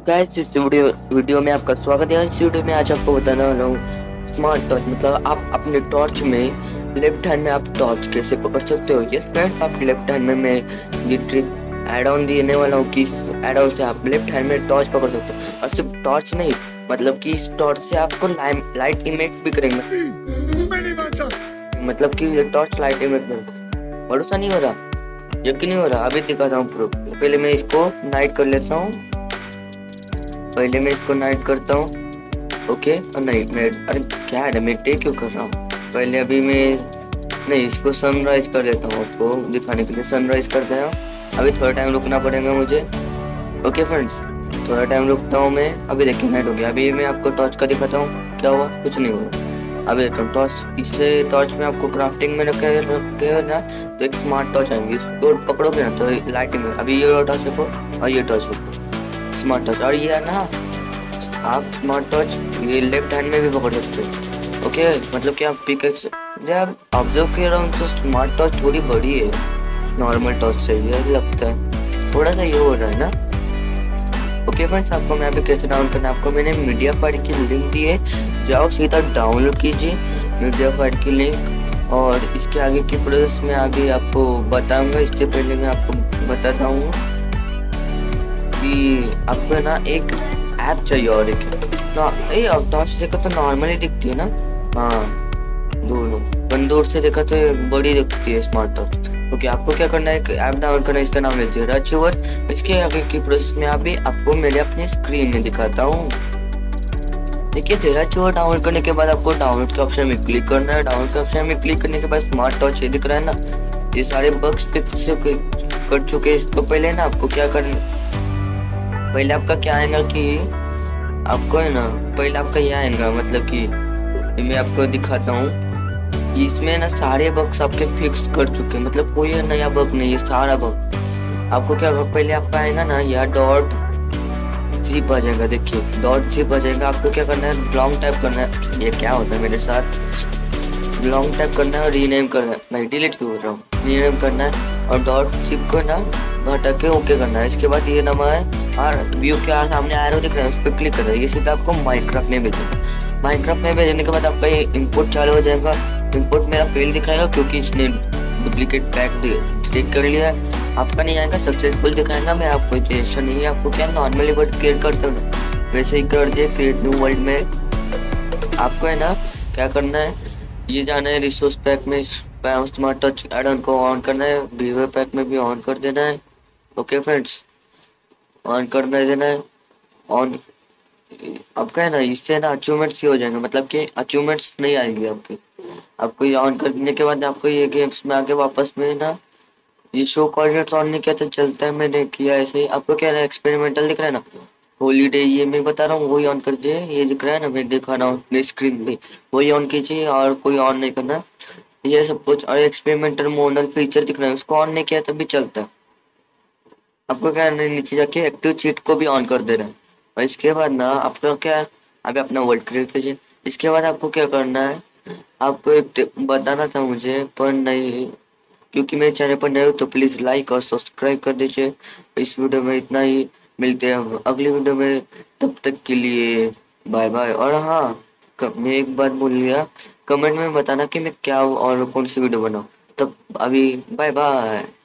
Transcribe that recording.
Guys इस video में आपका स्वागत है। इस वीडियो में आज आपको बताने वाला हूँ स्मार्ट टॉर्च, मतलब आप अपने टॉर्च में लेफ्ट हैंड में आप टॉर्च कैसे पकड़ सकते हो। यस फ्रेंड्स, आप लेफ्ट हैंड में मैं ये ट्रिक ऐड ऑन देने वाला हूँ कि ऐड ऑन से आप लेफ्ट हैंड में टॉर्च पकड़ सकते हो। और सिर्फ टॉर्च नहीं, मतलब कि इस टॉर्च से आपको लाइट इमिट भी करेंगे, मतलब कि ये टॉर्च लाइट इमिट में भरोसा नहीं हो रहा, यकीन नहीं हो रहा। अभी दिखाता हूँ प्रूफ। पहले मैं इसको नाइट कर लेता हूँ, पहले मैं इसको नाइट करता हूँ। ओके, और नहीं मैं, अरे क्या है, मैं टे क्यों कर रहा हूँ। पहले अभी मैं नहीं, इसको सनराइज कर देता हूँ आपको दिखाने के लिए। सनराइज करते हैं, अभी थोड़ा टाइम रुकना पड़ेगा मुझे। ओके फ्रेंड्स, थोड़ा टाइम रुकता हूँ मैं। अभी देखिए नाइट हो गया। अभी मैं आपको टॉर्च का दिखाता हूँ क्या हुआ, कुछ नहीं हुआ। अभी देखो टॉर्च, इससे टॉर्च में आपको क्राफ्टिंग में रखे ना तो एक स्मार्ट टॉर्च आएंगी, इसको पकड़ोगे ना तो लाइटिंग में। अभी ये टॉर्च रखो और ये टॉर्च रखो, स्मार्ट टॉर्च। और ये है ना, आप स्मार्ट टॉर्च ये लेफ्ट हैंड में भी पकड़ सकते हो। ओके, मतलब कि आप पिकेक्स यार ऑब्जर्व कर रहा हूँ तो स्मार्ट टॉर्च थोड़ी बड़ी है नॉर्मल टॉर्च से, ये लगता है थोड़ा सा ये हो रहा है ना। ओके फ्रेंड्स, आपको मैं अभी कैसे डाउनलोड करना है, आपको मैंने मीडिया फाइल की लिंक दी है, जाओ सीधा डाउनलोड कीजिए मीडिया फाइल की लिंक। और इसके आगे की प्रोसेस में अभी आपको बताऊंगा। इससे पहले मैं आपको बताता हूँ कि आपको ना एक ऐप चाहिए और एक ये अब टॉर्च देखो तो नॉर्मली दिखती है ना। हाँ, दूर से देखा तो बड़ी दिखती है स्मार्ट टॉर्च। ओके, आपको क्या करना है, एक ऐप डाउनलोड करना है, इसका नाम है जेरा अचीवर। इसके आगे की प्रोसेस में अभी आपको मेरे अपनी स्क्रीन में दिखाता हूँ। देखिए जेरा अचीवर डाउनलोड करने के बाद आपको डाउनलोड के ऑप्शन में क्लिक करना है। डाउनलोड के ऑप्शन में क्लिक करने के बाद स्मार्ट टॉर्च ये दिख रहा है ना, ये सारे बग्स कर चुके हैं। इसको पहले ना आपको क्या करना, पहले आपका क्या आएगा कि आपको है ना, पहले आपका ये आएगा, मतलब कि मैं आपको दिखाता हूँ। इसमें ना सारे बग्स आपके फिक्स कर चुके हैं, मतलब कोई नया बग नहीं है, सारा बग। आपको क्या होगा, पहले आपका आएगा ना यार डॉट जिप आ जाएगा। देखिए डॉट जिप आ जाएगा। आपको क्या करना है, लॉन्ग टाइप करना है। ये क्या होता है मेरे साथ, लॉन्ग टाइप करना है और रीनेम करना है। नहीं, डिलीट क्यों कर रहा हूँ, रीनेम करना है और डॉट जिप को ना हटा के ओके करना है। इसके बाद ये नाम है और व्यू के सामने एरो दिख रहा है, उस पर क्लिक करना है। ये सीधा आपको माइनक्राफ्ट में भेजेगा। माइनक्राफ्ट में भेजने के बाद आपका ये इंपोर्ट चालू हो जाएगा। इंपोर्ट मेरा फेल दिखाएगा क्योंकि इसने डुप्लीकेट पैक डिटेक्ट कर लिया है। आपका नहीं आएगा, सक्सेसफुल दिखाएगा। मैं आपको टेंशन नहीं है, आपको क्या नॉर्मली वर्ड क्रिएट करते हो ना वैसे ही कर दिए क्रिएट न्यू वर्ल्ड में। आपको है ना क्या करना है, ये जाना है रिसोर्स पैक में, स्मार्ट टच एड ऑन को ऑन करना है, बीवर पैक में भी ऑन कर देना है। ओके फ्रेंड्स, ऑन करना देना है ऑन। आपका है ना इससे ना अचीवमेंट्स ही हो जाएंगे, मतलब कि अचीवमेंट्स नहीं आएंगे आपके। आपको ये ऑन करने के बाद आपको ये गेम्स में आके वापस में ना ये शो कोऑर्डिनेट्स ऑन नहीं किया तो चलता है, मैंने किया ऐसे ही। आपको क्या है, एक्सपेरिमेंटल दिख रहा है ना, हॉलीडे, ये मैं बता रहा हूँ वही ऑन कर दीजिए। ये दिख रहा है ना, मैं दिखा रहा हूँ अपने स्क्रीन पे, वही ऑन कीजिए और कोई ऑन नहीं करना ये सब कुछ। और एक्सपेरिमेंटल मॉडल फीचर दिख रहा है, उसको ऑन नहीं किया तब भी चलता है। आपको क्या है, नीचे जाके एक्टिव चीट को भी ऑन कर देना है। और इसके बाद ना आपका क्या है, अभी अपना वर्ल्ड क्रिएट कीजिए। इसके बाद आपको क्या करना है, आपको एक बताना था मुझे पर नहीं, क्योंकि मेरे चैनल पर नए हो तो प्लीज़ लाइक और सब्सक्राइब कर दीजिए। इस वीडियो में इतना ही, मिलते हैं अगली वीडियो में, तब तक के लिए बाय बाय। और हाँ, मैं एक बात भूल गया, कमेंट में बताना कि मैं क्या और कौन सी वीडियो बनाऊँ। तब अभी बाय बाय।